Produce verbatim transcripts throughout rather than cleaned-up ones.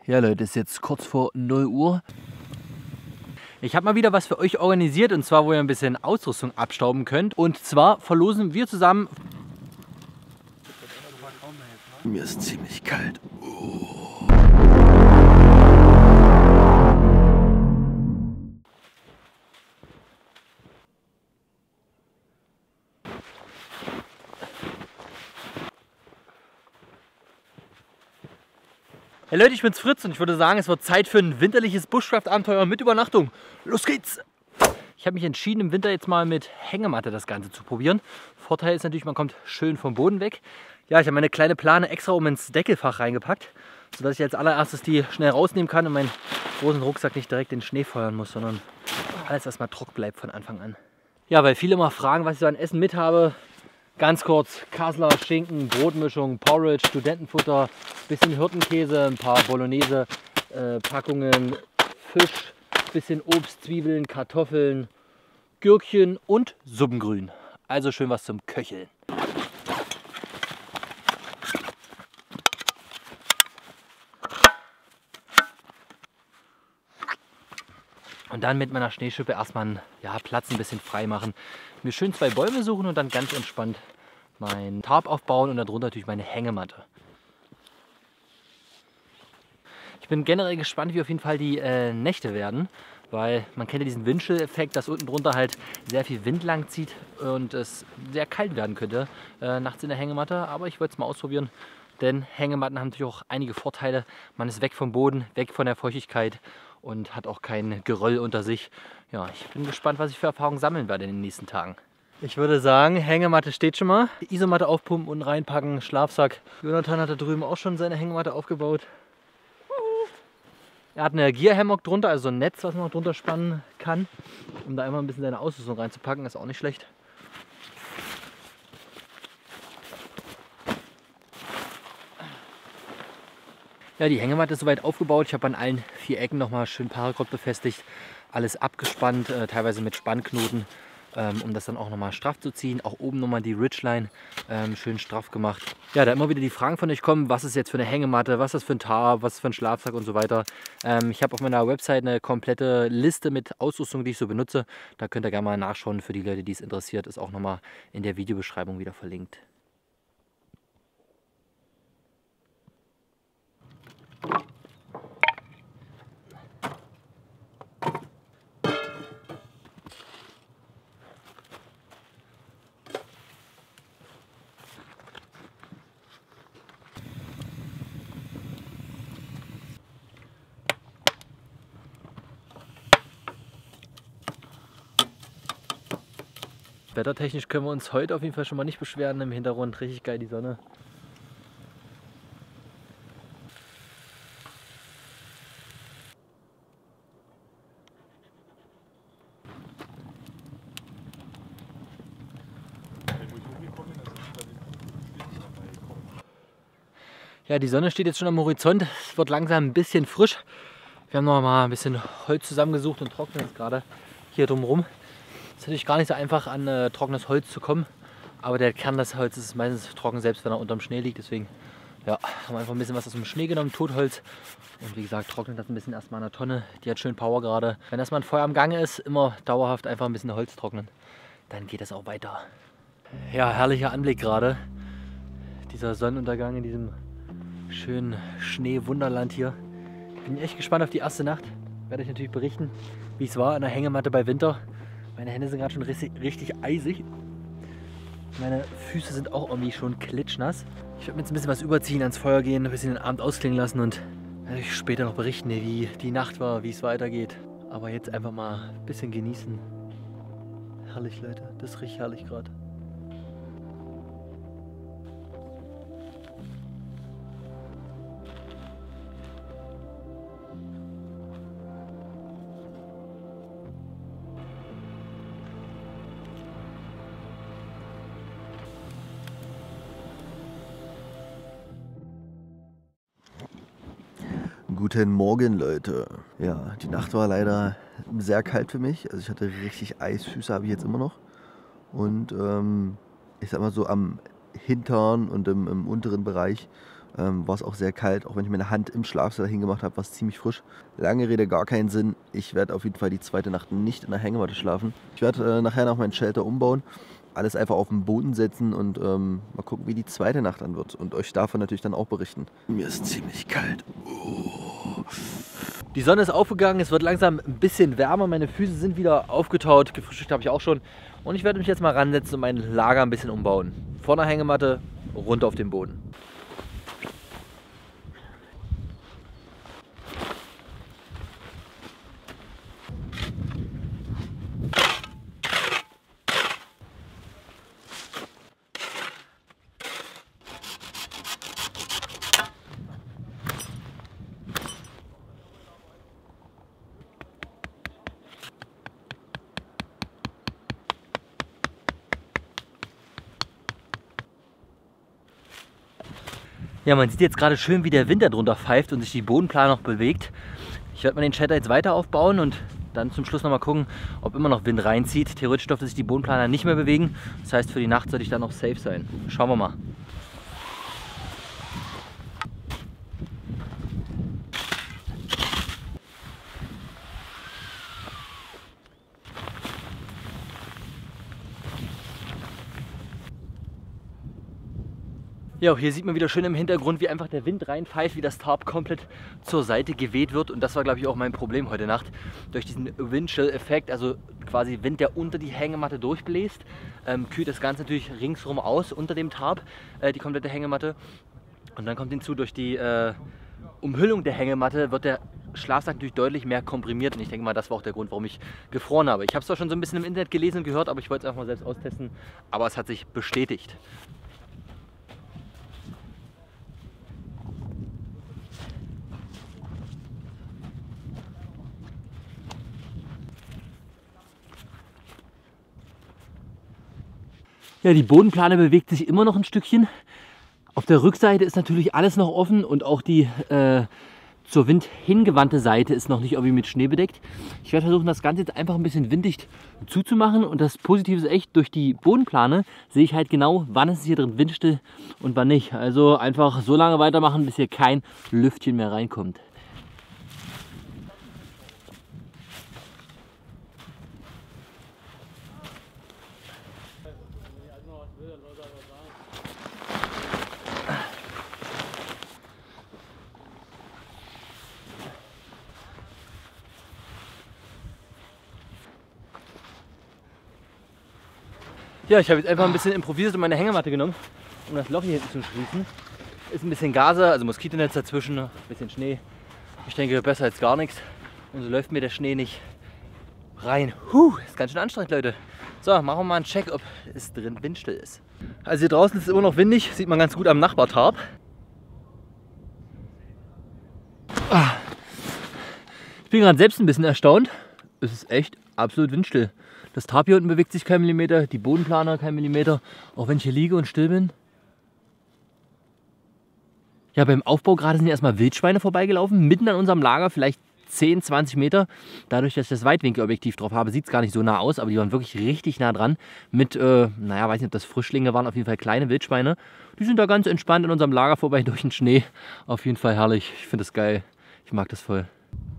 Ja Leute, es ist jetzt kurz vor null Uhr. Ich habe mal wieder was für euch organisiert, und zwar, wo ihr ein bisschen Ausrüstung abstauben könnt. Und zwar verlosen wir zusammen... Mir ist ziemlich kalt. Oh. Hey Leute, ich bin's Fritz und ich würde sagen, es wird Zeit für ein winterliches Bushcraft-Abenteuer mit Übernachtung. Los geht's! Ich habe mich entschieden, im Winter jetzt mal mit Hängematte das Ganze zu probieren. Vorteil ist natürlich, man kommt schön vom Boden weg. Ja, ich habe meine kleine Plane extra um ins Deckelfach reingepackt, sodass ich als allererstes die schnell rausnehmen kann und meinen großen Rucksack nicht direkt in den Schnee feuern muss, sondern alles erstmal trocken bleibt von Anfang an. Ja, weil viele mal fragen, was ich so an Essen mit habe. Ganz kurz: Kassler, Schinken, Brotmischung, Porridge, Studentenfutter, bisschen Hirtenkäse, ein paar Bolognese, äh, Packungen Fisch, bisschen Obst, Zwiebeln, Kartoffeln, Gürkchen und Suppengrün. Also schön was zum Köcheln. Und dann mit meiner Schneeschippe erstmal einen, ja, Platz ein bisschen frei machen. Mir schön zwei Bäume suchen und dann ganz entspannt meinen Tarp aufbauen und darunter natürlich meine Hängematte. Ich bin generell gespannt, wie auf jeden Fall die äh, Nächte werden, weil man kennt ja diesen Windchill-Effekt, dass unten drunter halt sehr viel Wind lang zieht und es sehr kalt werden könnte äh, nachts in der Hängematte. Aber ich wollte es mal ausprobieren, denn Hängematten haben natürlich auch einige Vorteile. Man ist weg vom Boden, weg von der Feuchtigkeit und hat auch kein Geröll unter sich. Ja, ich bin gespannt, was ich für Erfahrungen sammeln werde in den nächsten Tagen. Ich würde sagen, Hängematte steht schon mal. Die Isomatte aufpumpen und reinpacken, Schlafsack. Jonathan hat da drüben auch schon seine Hängematte aufgebaut. Er hat eine Gear-Hammock drunter, also ein Netz, was man noch drunter spannen kann, um da immer ein bisschen seine Ausrüstung reinzupacken. Ist auch nicht schlecht. Ja, die Hängematte ist soweit aufgebaut. Ich habe an allen vier Ecken nochmal schön Paracord befestigt. Alles abgespannt, äh, teilweise mit Spannknoten, ähm, um das dann auch nochmal straff zu ziehen. Auch oben nochmal die Ridgeline ähm, schön straff gemacht. Ja, da immer wieder die Fragen von euch kommen, was ist jetzt für eine Hängematte, was ist das für ein Tarp, was ist für ein Schlafsack und so weiter. Ähm, ich habe auf meiner Website eine komplette Liste mit Ausrüstung, die ich so benutze. Da könnt ihr gerne mal nachschauen. Für die Leute, die es interessiert, ist auch nochmal in der Videobeschreibung wieder verlinkt. Wettertechnisch können wir uns heute auf jeden Fall schon mal nicht beschweren. Im Hintergrund richtig geil die Sonne. Ja, die Sonne steht jetzt schon am Horizont. Es wird langsam ein bisschen frisch. Wir haben noch mal ein bisschen Holz zusammengesucht und trocknen jetzt gerade hier drumherum. Es ist natürlich gar nicht so einfach, an äh, trockenes Holz zu kommen, aber der Kern des Holzes ist meistens trocken, selbst wenn er unterm Schnee liegt. Deswegen ja, haben wir einfach ein bisschen was aus dem Schnee genommen, Totholz. Und wie gesagt, trocknet das ein bisschen erstmal in der Tonne. Die hat schön Power gerade. Wenn erstmal ein Feuer am Gange ist, immer dauerhaft einfach ein bisschen Holz trocknen. Dann geht es auch weiter. Ja, herrlicher Anblick gerade. Dieser Sonnenuntergang in diesem schönen Schneewunderland hier. Ich bin echt gespannt auf die erste Nacht. Werde euch natürlich berichten, wie es war in der Hängematte bei Winter. Meine Hände sind gerade schon richtig, richtig eisig. Meine Füße sind auch irgendwie schon klitschnass. Ich werde mir jetzt ein bisschen was überziehen, ans Feuer gehen, ein bisschen den Abend ausklingen lassen und werde euch später noch berichten, wie die Nacht war, wie es weitergeht. Aber jetzt einfach mal ein bisschen genießen. Herrlich, Leute. Das ist richtig herrlich gerade. Guten Morgen, Leute. Ja, die Nacht war leider sehr kalt für mich. Also ich hatte richtig Eisfüße, habe ich jetzt immer noch. Und ähm, ich sag mal so am Hintern und im, im unteren Bereich ähm, war es auch sehr kalt, auch wenn ich meine Hand im Schlafsaal hingemacht habe, war es ziemlich frisch. Lange Rede, gar keinen Sinn. Ich werde auf jeden Fall die zweite Nacht nicht in der Hängematte schlafen. Ich werde äh, nachher noch meinen Shelter umbauen, alles einfach auf den Boden setzen und ähm, mal gucken, wie die zweite Nacht dann wird und euch davon natürlich dann auch berichten. Mir ist ziemlich kalt. Oh. Die Sonne ist aufgegangen, es wird langsam ein bisschen wärmer, meine Füße sind wieder aufgetaut, gefrühstückt habe ich auch schon. Und ich werde mich jetzt mal ransetzen und mein Lager ein bisschen umbauen. Vor der Hängematte, runter auf den Boden. Ja, man sieht jetzt gerade schön, wie der Wind da drunter pfeift und sich die Bodenplane noch bewegt. Ich werde mal den Shelter jetzt weiter aufbauen und dann zum Schluss noch mal gucken, ob immer noch Wind reinzieht. Theoretisch dürfte sich die Bodenplane nicht mehr bewegen. Das heißt, für die Nacht sollte ich dann noch safe sein. Schauen wir mal. Ja, auch hier sieht man wieder schön im Hintergrund, wie einfach der Wind reinpfeift, wie das Tarp komplett zur Seite geweht wird. Und das war, glaube ich, auch mein Problem heute Nacht. Durch diesen Windchill-Effekt, also quasi Wind, der unter die Hängematte durchbläst, ähm, kühlt das Ganze natürlich ringsrum aus unter dem Tarp, äh, die komplette Hängematte. Und dann kommt hinzu, durch die äh, Umhüllung der Hängematte wird der Schlafsack natürlich deutlich mehr komprimiert. Und ich denke mal, das war auch der Grund, warum ich gefroren habe. Ich habe es zwar schon so ein bisschen im Internet gelesen und gehört, aber ich wollte es einfach mal selbst austesten. Aber es hat sich bestätigt. Ja, die Bodenplane bewegt sich immer noch ein Stückchen. Auf der Rückseite ist natürlich alles noch offen und auch die äh, zur Wind hingewandte Seite ist noch nicht irgendwie mit Schnee bedeckt. Ich werde versuchen, das Ganze jetzt einfach ein bisschen winddicht zuzumachen. Und das Positive ist echt, durch die Bodenplane sehe ich halt genau, wann ist es hier drin windstill und wann nicht. Also einfach so lange weitermachen, bis hier kein Lüftchen mehr reinkommt. Ja, ich habe jetzt einfach ein bisschen improvisiert und meine Hängematte genommen, um das Loch hier hinten zu schließen. Ist ein bisschen Gase, also Moskitonetz dazwischen, ein bisschen Schnee. Ich denke, besser als gar nichts. Und so läuft mir der Schnee nicht rein. Puh, ist ganz schön anstrengend, Leute. So, machen wir mal einen Check, ob es drin windstill ist. Also hier draußen ist es immer noch windig, sieht man ganz gut am Nachbartarp. Ich bin gerade selbst ein bisschen erstaunt. Es ist echt absolut windstill. Das Tarp hier unten bewegt sich kein Millimeter, die Bodenplane kein Millimeter, auch wenn ich hier liege und still bin. Ja, beim Aufbau gerade sind ja erstmal Wildschweine vorbeigelaufen, mitten an unserem Lager, vielleicht zehn, zwanzig Meter. Dadurch, dass ich das Weitwinkelobjektiv drauf habe, sieht es gar nicht so nah aus, aber die waren wirklich richtig nah dran. Mit, äh, naja, weiß nicht, ob das Frischlinge waren, auf jeden Fall kleine Wildschweine. Die sind da ganz entspannt in unserem Lager vorbei durch den Schnee. Auf jeden Fall herrlich, ich finde das geil, ich mag das voll.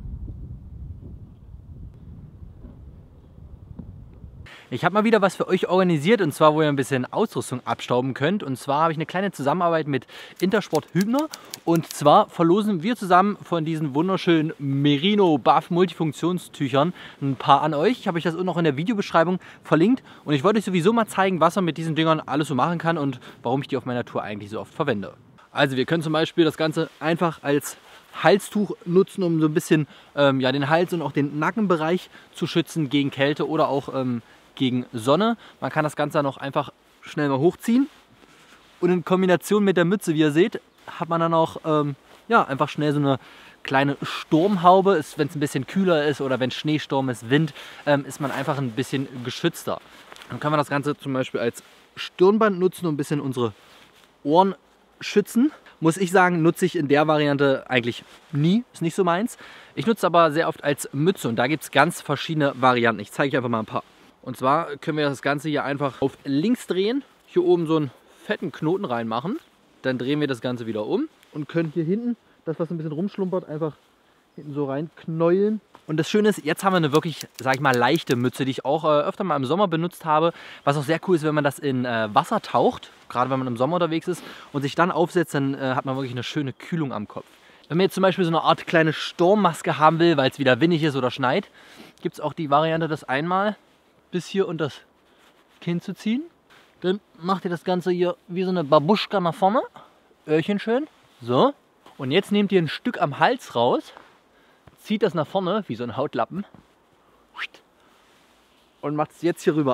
Ich habe mal wieder was für euch organisiert, und zwar, wo ihr ein bisschen Ausrüstung abstauben könnt. Und zwar habe ich eine kleine Zusammenarbeit mit Intersport Hübner. Und zwar verlosen wir zusammen von diesen wunderschönen Merino Buff Multifunktionstüchern ein paar an euch. Ich habe euch das noch in der Videobeschreibung verlinkt. Und ich wollte euch sowieso mal zeigen, was man mit diesen Dingern alles so machen kann und warum ich die auf meiner Tour eigentlich so oft verwende. Also wir können zum Beispiel das Ganze einfach als Halstuch nutzen, um so ein bisschen ähm, ja, den Hals und auch den Nackenbereich zu schützen gegen Kälte oder auch ähm, gegen Sonne. Man kann das Ganze dann auch einfach schnell mal hochziehen. Und in Kombination mit der Mütze, wie ihr seht, hat man dann auch ähm, ja, einfach schnell so eine kleine Sturmhaube. Wenn es ein bisschen kühler ist oder wenn Schneesturm ist, Wind, ähm, ist man einfach ein bisschen geschützter. Dann kann man das Ganze zum Beispiel als Stirnband nutzen und ein bisschen unsere Ohren schützen. Muss ich sagen, nutze ich in der Variante eigentlich nie, ist nicht so meins. Ich nutze aber sehr oft als Mütze und da gibt es ganz verschiedene Varianten. Ich zeige euch einfach mal ein paar. Und zwar können wir das Ganze hier einfach auf links drehen, hier oben so einen fetten Knoten reinmachen. Dann drehen wir das Ganze wieder um und können hier hinten, das was ein bisschen rumschlumpert, einfach hinten so reinknäueln. Und das Schöne ist, jetzt haben wir eine wirklich, sag ich mal, leichte Mütze, die ich auch äh, öfter mal im Sommer benutzt habe. Was auch sehr cool ist, wenn man das in äh, Wasser taucht, gerade wenn man im Sommer unterwegs ist und sich dann aufsetzt, dann äh, hat man wirklich eine schöne Kühlung am Kopf. Wenn man jetzt zum Beispiel so eine Art kleine Sturmmaske haben will, weil es wieder windig ist oder schneit, gibt es auch die Variante, das einmal bis hier unter das Kinn zu ziehen. Dann macht ihr das Ganze hier wie so eine Babuschka nach vorne. Öhrchen schön. So. Und jetzt nehmt ihr ein Stück am Hals raus, zieht das nach vorne wie so ein Hautlappen und macht es jetzt hier rüber.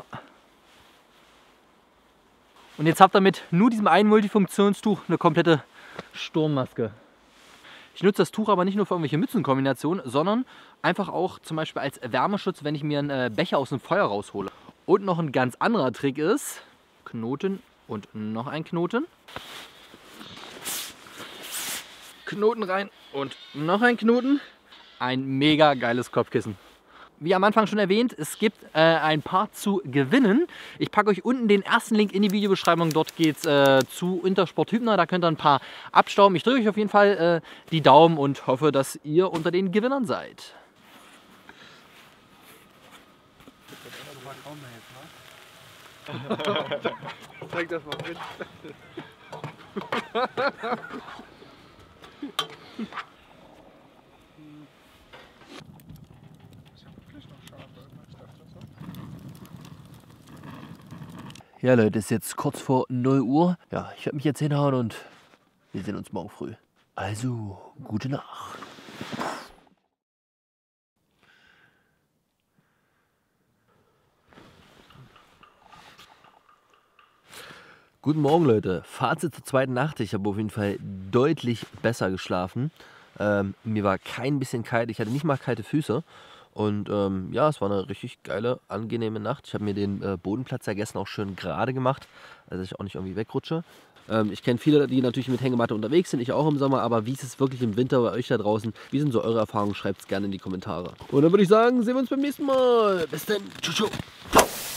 Und jetzt habt ihr mit nur diesem einen Multifunktionstuch eine komplette Sturmmaske. Ich nutze das Tuch aber nicht nur für irgendwelche Mützenkombinationen, sondern einfach auch zum Beispiel als Wärmeschutz, wenn ich mir einen Becher aus dem Feuer raushole. Und noch ein ganz anderer Trick ist, Knoten und noch ein Knoten. Knoten rein und noch ein Knoten. Ein mega geiles Kopfkissen. Wie am Anfang schon erwähnt, es gibt äh, ein paar zu gewinnen. Ich packe euch unten den ersten Link in die Videobeschreibung. Dort geht es äh, zu Intersport Hübner. Da könnt ihr ein paar abstauben. Ich drücke euch auf jeden Fall äh, die Daumen und hoffe, dass ihr unter den Gewinnern seid. Zeig das mal mit. Ja Leute, es ist jetzt kurz vor null Uhr. Ja, ich werde mich jetzt hinhauen und wir sehen uns morgen früh. Also, gute Nacht. Guten Morgen Leute, Fazit zur zweiten Nacht. Ich habe auf jeden Fall deutlich besser geschlafen. Ähm, mir war kein bisschen kalt, ich hatte nicht mal kalte Füße. Und ähm, ja, es war eine richtig geile, angenehme Nacht. Ich habe mir den äh, Bodenplatz ja gestern auch schön gerade gemacht, also dass ich auch nicht irgendwie wegrutsche. Ähm, ich kenne viele, die natürlich mit Hängematte unterwegs sind, ich auch im Sommer, aber wie ist es wirklich im Winter bei euch da draußen? Wie sind so eure Erfahrungen? Schreibt es gerne in die Kommentare. Und dann würde ich sagen, sehen wir uns beim nächsten Mal. Bis dann. Ciao, ciao.